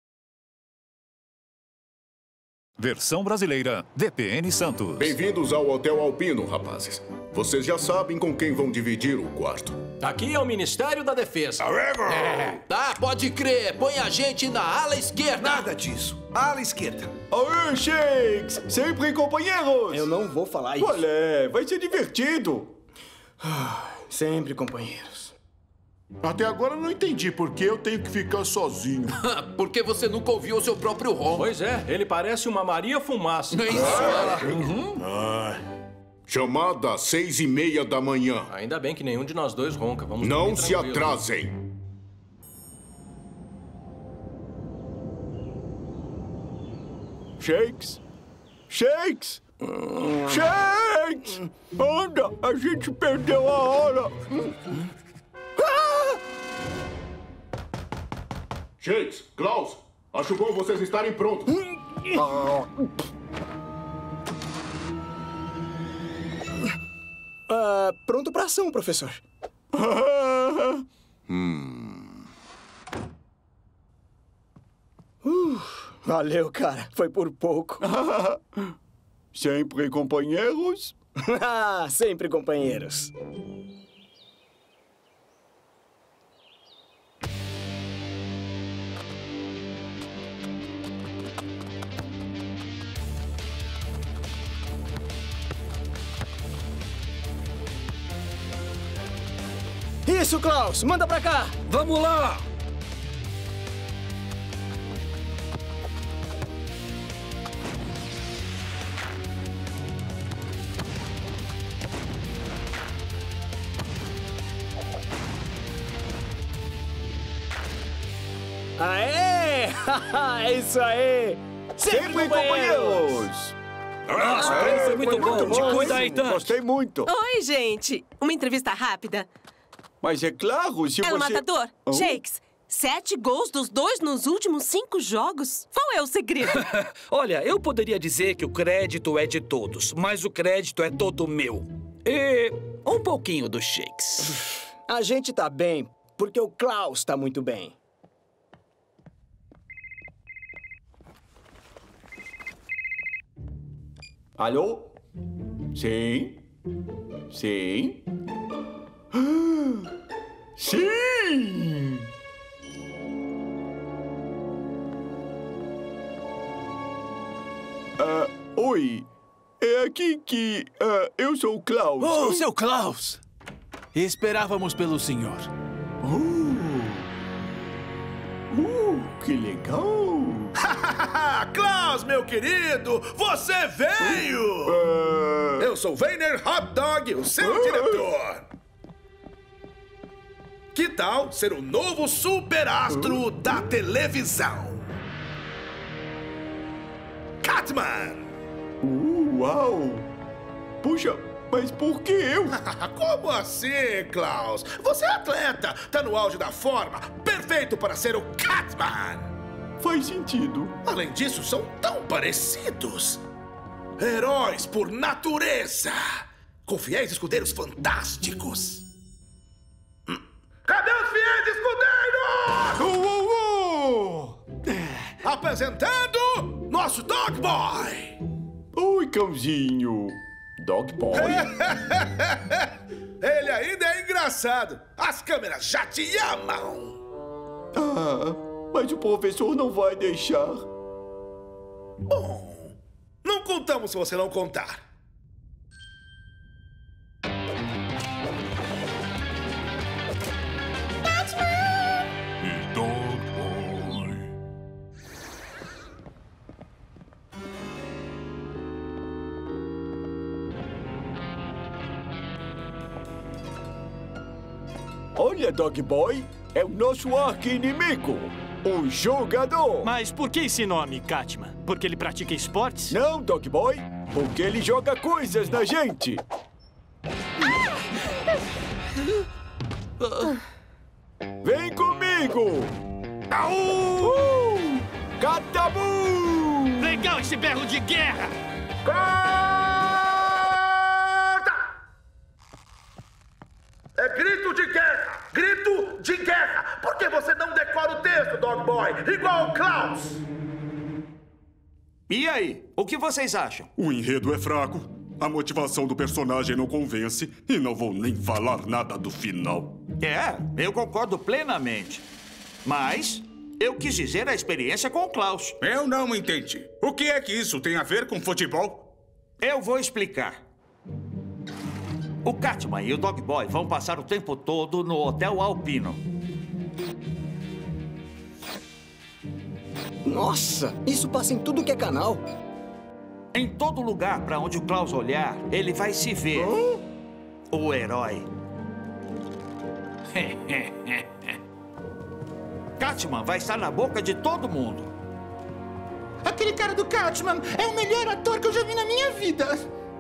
Versão brasileira, D P N Santos. Bem-vindos ao Hotel Alpino, rapazes. Vocês já sabem com quem vão dividir o quarto. Aqui é o Ministério da Defesa. É. Tá, pode crer. Põe a gente na ala esquerda. Nada disso. Ala esquerda. Aê, Shakes! Sempre companheiros! Eu não vou falar isso. Qual é? Vai ser divertido. Sempre companheiros. Até agora eu não entendi por que eu tenho que ficar sozinho. Porque você nunca ouviu o seu próprio ronco. Pois é, ele parece uma Maria Fumaça. É isso. Ah, uhum. ah. Chamada às seis e meia da manhã. Ainda bem que nenhum de nós dois ronca. Vamos Não se atrasem. Shakes! Shakes! Shakes! Anda, a gente perdeu a hora. Ah! Shakes, Klaus, acho bom vocês estarem prontos. Uh, pronto pra ação, professor. hum. uh, valeu, cara. Foi por pouco. Sempre companheiros? Sempre companheiros. Isso, Klaus! Manda pra cá! Vamos lá! Aê! É isso aí! Sempre, Sempre companheiros! Nossa, o treino foi muito, foi bom. muito bom. Te cuida aí, tanto. Gostei muito. Oi, gente. Uma entrevista rápida. Mas é claro, se El você... Matador, oh. Shakes, sete gols dos dois nos últimos cinco jogos. Qual é o segredo? Olha, eu poderia dizer que o crédito é de todos, mas o crédito é todo meu. E um pouquinho do Shakes. A gente tá bem, porque o Klaus tá muito bem. Alô? Sim? Sim? Sim! Uh, oi, é aqui que... Uh, eu sou o Klaus. Oh, eu... seu Klaus! Esperávamos pelo senhor. Uh, uh que legal! Klaus, meu querido, você veio! Uh... Eu sou Weiner Hot Dog, o seu uh... diretor. Que tal ser o novo superastro uh... da televisão? Catman! Uh, uau! Puxa, mas por que eu? Como assim, Klaus? Você é atleta, tá no auge da forma, perfeito para ser o Catman! Faz sentido. Além disso, são tão parecidos. Heróis por natureza, com fiéis escudeiros fantásticos. Cadê os fiéis escudeiros? Uh, uh, uh. Apresentando nosso Dog Boy. Oi, cãozinho. Dog Boy? Ele ainda é engraçado. As câmeras já te amam. Ah, mas o professor não vai deixar. Bom, não contamos se você não contar. Olha, Dog Boy, é o nosso arqui-inimigo, o jogador. Mas por que esse nome, Catman? Porque ele pratica esportes? Não, Dog Boy, porque ele joga coisas na gente. Vem comigo! Uh! Catabu! Legal esse berro de guerra! É grito de guerra! Grito de guerra! Por que você não decora o texto, Dog Boy? Igual o Klaus! E aí? O que vocês acham? O enredo é fraco. A motivação do personagem não convence. E não vou nem falar nada do final. É, eu concordo plenamente. Mas eu quis dizer a experiência com o Klaus. Eu não entendi. O que é que isso tem a ver com futebol? Eu vou explicar. O Catman e o Dog Boy vão passar o tempo todo no Hotel Alpino. Nossa, isso passa em tudo que é canal. Em todo lugar para onde o Klaus olhar, ele vai se ver. Hã? O herói. Catman vai estar na boca de todo mundo. Aquele cara do Catman é o melhor ator que eu já vi na minha vida.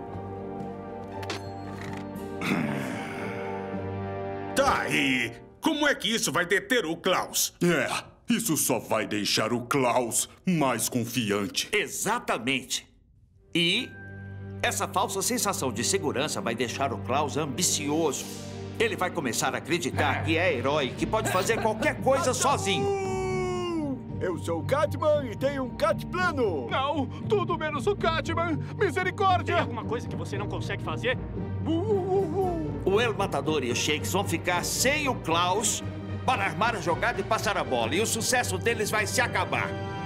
Tá, e como é que isso vai deter o Klaus? É, isso só vai deixar o Klaus mais confiante. Exatamente. E essa falsa sensação de segurança vai deixar o Klaus ambicioso. Ele vai começar a acreditar que é herói, que pode fazer qualquer coisa sozinho. Eu sou o Catman e tenho um cat plano. Não, tudo menos o Catman. Misericórdia. Tem alguma coisa que você não consegue fazer? Uh, uh, uh. O El Matador e os Shakes vão ficar sem o Klaus para armar a jogada e passar a bola. E o sucesso deles vai se acabar.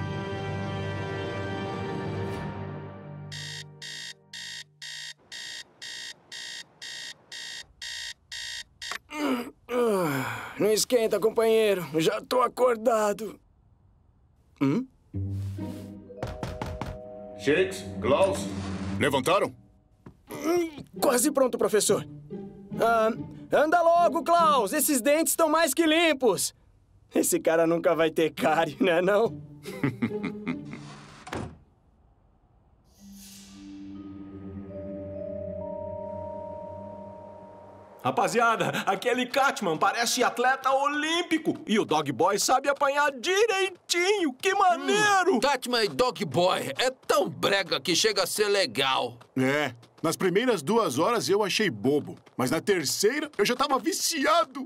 Não esquenta, companheiro. Já tô acordado. Hum? Shakes, Klaus. Levantaram? Hum, quase pronto, professor. Ah, anda logo, Klaus. Esses dentes estão mais que limpos. Esse cara nunca vai ter cárie, né, não? Rapaziada, aquele Catman parece atleta olímpico. E o Dog Boy sabe apanhar direitinho. Que maneiro! Hum, Catman e Dog Boy é tão brega que chega a ser legal. É, nas primeiras duas horas eu achei bobo. Mas na terceira eu já tava viciado.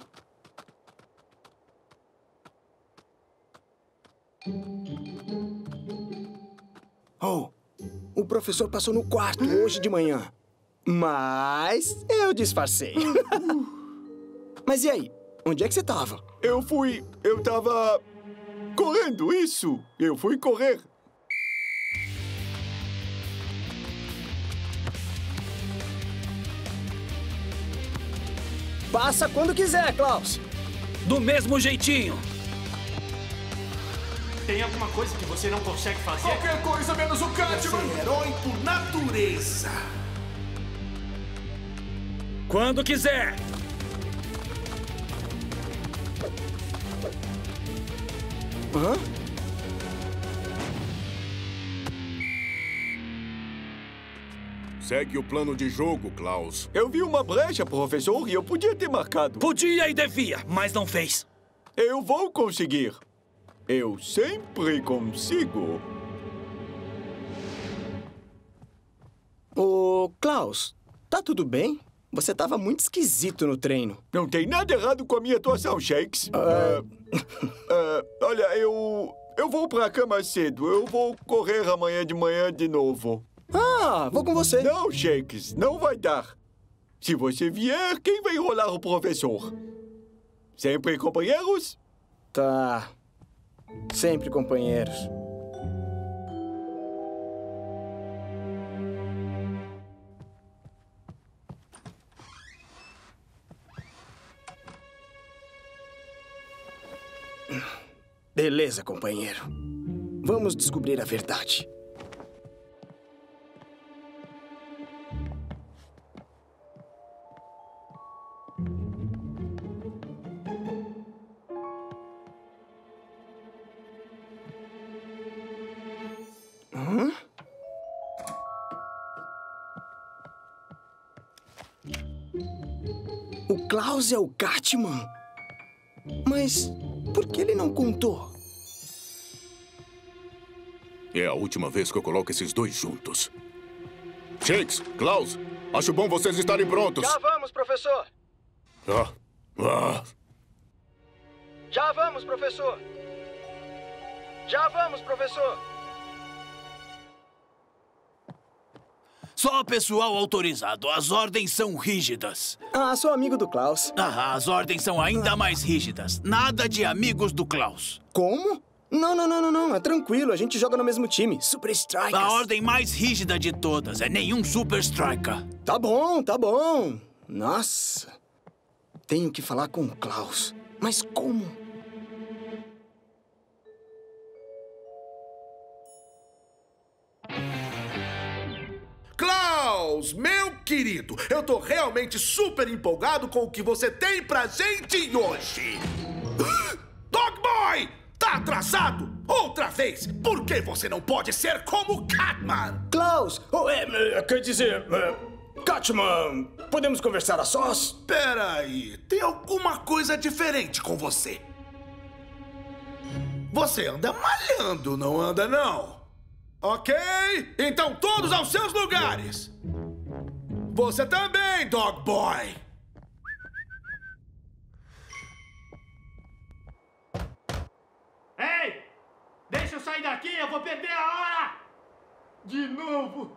Oh, o professor passou no quarto hoje de manhã. Mas eu disfarcei. Mas e aí? Onde é que você tava? Eu fui... Eu tava... correndo, isso. Eu fui correr. Passa quando quiser, Klaus. Do mesmo jeitinho. Tem alguma coisa que você não consegue fazer? Qualquer coisa menos o Catman! Você é herói por natureza! Quando quiser! Hã? Segue o plano de jogo, Klaus. Eu vi uma brecha, professor, e eu podia ter marcado. Podia e devia, mas não fez. Eu vou conseguir. Eu sempre consigo. Ô, Klaus, tá tudo bem? Você tava muito esquisito no treino. Não tem nada errado com a minha atuação, Shakes. Uh... uh, olha, eu... Eu vou pra cama cedo. Eu vou correr amanhã de manhã de novo. Ah, vou com você. Não, Shakes, não vai dar. Se você vier, quem vai enrolar o professor? Sempre companheiros? Tá. Sempre companheiros. Beleza, companheiro. Vamos descobrir a verdade. Hã? O Klaus é o Catman? Mas por que ele não contou? É a última vez que eu coloco esses dois juntos. Shakes, Klaus, acho bom vocês estarem prontos. Já vamos, professor. Ah, ah. Já vamos, professor. Já vamos, professor. Só pessoal autorizado. As ordens são rígidas. Ah, sou amigo do Klaus. Ah, as ordens são ainda mais rígidas. Nada de amigos do Klaus. Como? Não, não, não, não, não. É tranquilo. A gente joga no mesmo time. Super Strikers. A ordem mais rígida de todas. É nenhum Super Striker. Tá bom, tá bom. Nossa. Tenho que falar com o Klaus. Mas como? Klaus, meu querido, eu tô realmente super empolgado com o que você tem pra gente hoje. Dog Boy, tá atrasado? Outra vez, por que você não pode ser como o Catman? Klaus, oh, é, é, quer dizer, é, Catman, podemos conversar a sós? Peraí, tem alguma coisa diferente com você. Você anda malhando, não anda não? Ok, então todos aos seus lugares. Você também, Dog Boy. Ei! Deixa eu sair daqui, eu vou perder a hora! De novo!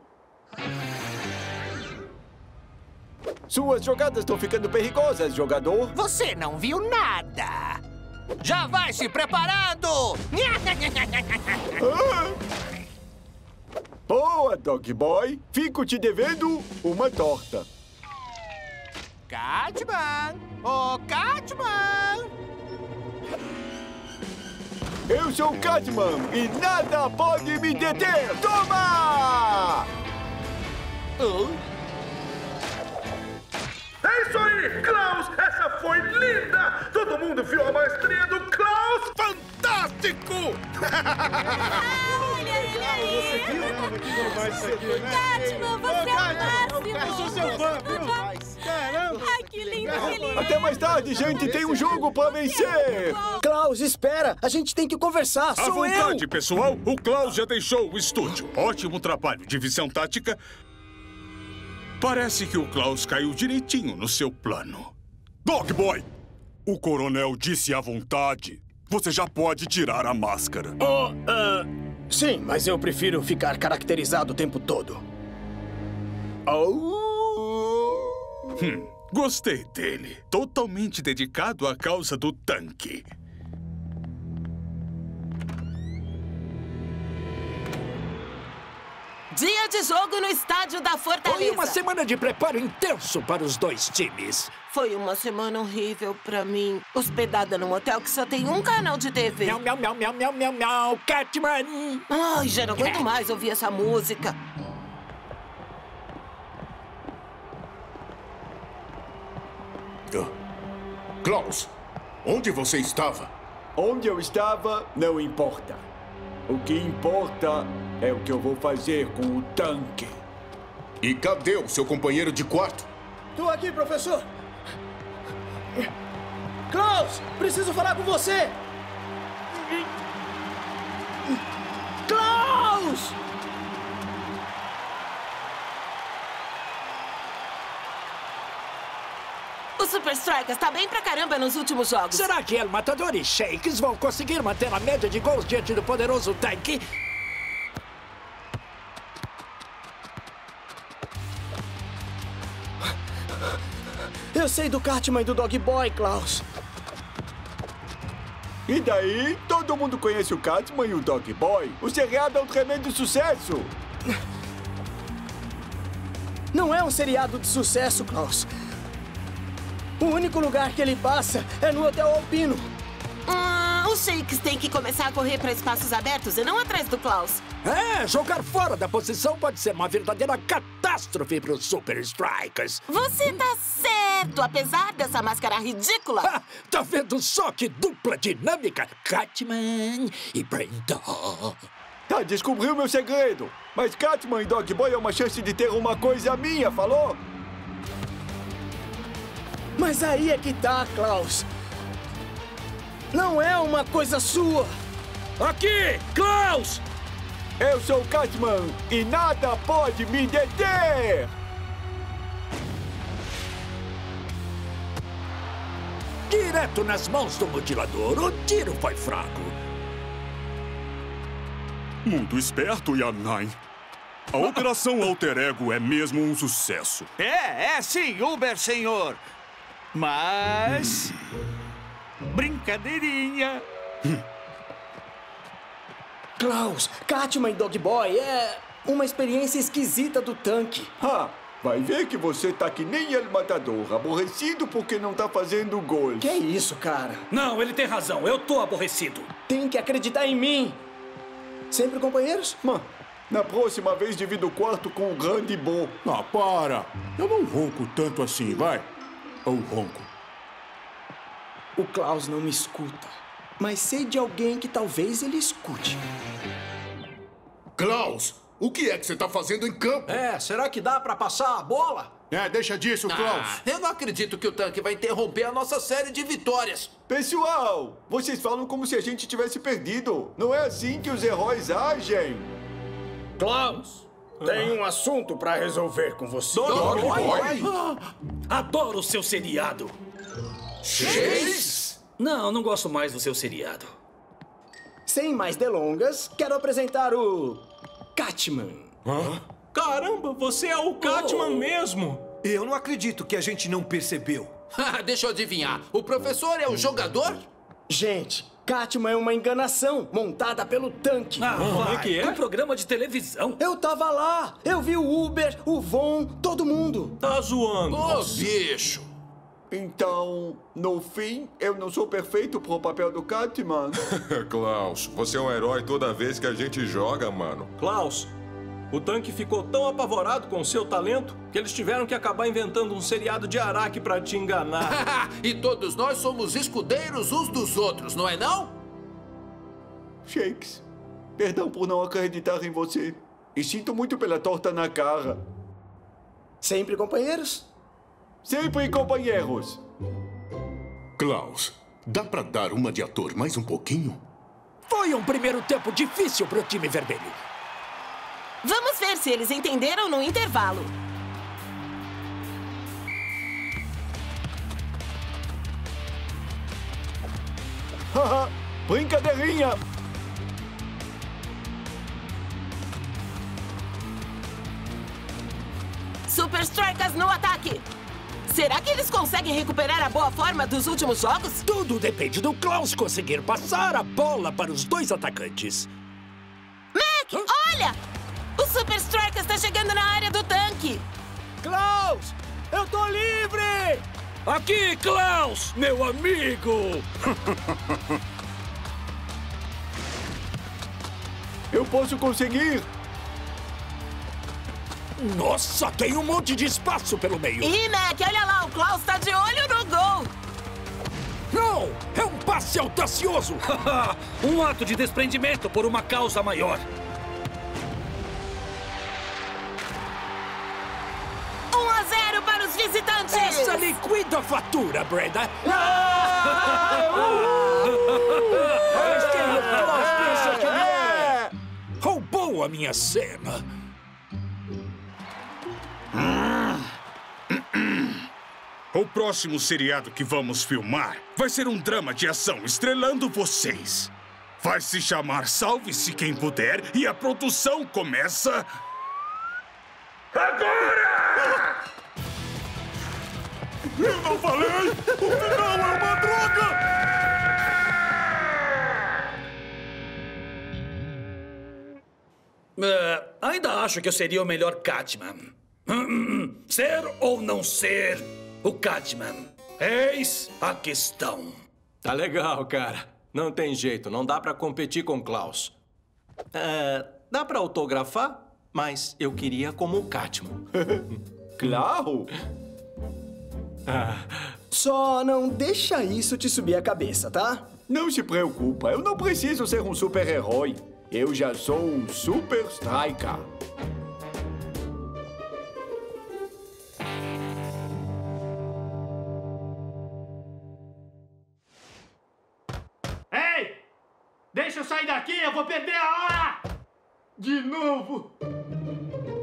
Suas jogadas estão ficando perigosas, jogador. Você não viu nada. Já vai se preparando! Ah! Boa, Dog Boy. Fico te devendo uma torta. Catman! Ô, Catman! Eu sou o Catman e nada pode me deter! Toma! Oh. É isso aí, Klaus! Essa foi linda! Todo mundo viu a maestria do Klaus? Fantástico! Olha ele aí! Catman, você é o máximo! Eu sou seu fã, viu? Caramba! Ai, que lindo, que lindo! Até mais tarde, gente! Tem um jogo pra vencer! Klaus, espera! A gente tem que conversar! À Sou vontade, eu! pessoal! O Klaus já deixou o estúdio. Ótimo trabalho de visão tática. Parece que o Klaus caiu direitinho no seu plano. Dog Boy! O coronel disse à vontade. Você já pode tirar a máscara. Oh, uh, sim, mas eu prefiro ficar caracterizado o tempo todo. Oh. Hum, gostei dele. Totalmente dedicado à causa do tanque. Dia de jogo no estádio da Fortaleza. Foi uma semana de preparo intenso para os dois times. Foi uma semana horrível pra mim. Hospedada num hotel que só tem um canal de T V. Miau, miau, miau, miau, miau, miau, miau, Catman! Ai, já não aguento mais ouvir essa música. Klaus, onde você estava? Onde eu estava, não importa. O que importa é o que eu vou fazer com o tanque. E cadê o seu companheiro de quarto? Tô aqui, professor. Klaus, preciso falar com você. Klaus! O Super Strikers tá bem pra caramba nos últimos jogos. Será que El Matador e Shakes vão conseguir manter a média de gols diante do poderoso tanque? Eu sei do Cartman e do Dog Boy, Klaus. E daí, todo mundo conhece o Cartman e o Dog Boy. O seriado é um tremendo sucesso. Não é um seriado de sucesso, Klaus. O único lugar que ele passa é no Hotel Alpino. Hum, os Shakes têm que começar a correr para espaços abertos e não atrás do Klaus. É, jogar fora da posição pode ser uma verdadeira catástrofe para os Super Strikers. Você tá certo, apesar dessa máscara ridícula. Ah, tá vendo só que dupla dinâmica? Catman e Brenda. Tá, descobriu meu segredo. Mas Catman e Dog Boy é uma chance de ter uma coisa minha, falou? Mas aí é que tá, Klaus. Não é uma coisa sua. Aqui, Klaus! Eu sou o Catman e nada pode me deter! Direto nas mãos do mutilador, o tiro foi fraco. Muito esperto, Yanai. A Operação Alter Ego é mesmo um sucesso. É, é sim, Uber, senhor. Mas... brincadeirinha. Klaus, Catman e Dog Boy é uma experiência esquisita do tanque. Ah, vai ver que você tá que nem El Matador, aborrecido porque não tá fazendo gol. Que isso, cara? Não, ele tem razão. Eu tô aborrecido. Tem que acreditar em mim. Sempre companheiros? Mano, na próxima vez divido o quarto com o grande Bo. Ah, para. Eu não ronco tanto assim, vai. Ou ronco. O Klaus não me escuta, mas sei de alguém que talvez ele escute. Klaus, o que é que você tá fazendo em campo? É, será que dá pra passar a bola? É, deixa disso, Klaus. Ah, eu não acredito que o tanque vai interromper a nossa série de vitórias. Pessoal, vocês falam como se a gente tivesse perdido. Não é assim que os heróis agem. Klaus, tenho um assunto pra resolver com você. Dog Boy? Ah, adoro o seu seriado. Shakes? Não, não gosto mais do seu seriado. Sem mais delongas, quero apresentar o... Catman. Hã? Caramba, você é o Catman oh. mesmo. Eu não acredito que a gente não percebeu. Deixa eu adivinhar. O professor é o jogador? Gente, Catman é uma enganação montada pelo tanque. Ah, como é que é? Um programa de televisão. Eu tava lá. Eu vi o Uber, o Von, todo mundo. Tá zoando. Ô, oh, bicho. Então, no fim, eu não sou perfeito pro papel do Catman. Klaus, você é um herói toda vez que a gente joga, mano. Klaus, o tanque ficou tão apavorado com o seu talento que eles tiveram que acabar inventando um seriado de Araque pra te enganar. E todos nós somos escudeiros uns dos outros, não é não? Shakes, perdão por não acreditar em você. E sinto muito pela torta na cara. Sempre companheiros? Sempre companheiros. Klaus, dá pra dar uma de ator mais um pouquinho? Foi um primeiro tempo difícil pro time vermelho. Vamos ver se eles entenderam no intervalo. Haha, brincadeirinha. Super Strikers no ataque. Será que eles conseguem recuperar a boa forma dos últimos jogos? Tudo depende do Klaus conseguir passar a bola para os dois atacantes. Mac, Hã? olha! O Super Striker está chegando na área do tanque! Klaus! Eu tô livre! Aqui, Klaus, meu amigo! Eu posso conseguir! Nossa, tem um monte de espaço pelo meio! Ih, Mac, olha lá, o Klaus está de olho no gol! Não! É um passe audacioso! Um ato de desprendimento por uma causa maior! um a zero para os visitantes! Essa liquida a fatura, Brenda! Roubou a minha cena! O próximo seriado que vamos filmar vai ser um drama de ação estrelando vocês. Vai se chamar Salve-se Quem Puder e a produção começa... agora! Eu não falei! O final é uma droga! Uh, ainda acho que eu seria o melhor Catman. Ser ou não ser o Catman? Eis a questão. Tá legal, cara. Não tem jeito, não dá pra competir com Klaus. É, dá pra autografar, mas eu queria como o Catman. Claro! Ah. Só não deixa isso te subir a cabeça, tá? Não se preocupa, eu não preciso ser um super-herói. Eu já sou um Super Striker. Ei! Deixa eu sair daqui, eu vou perder a hora! De novo!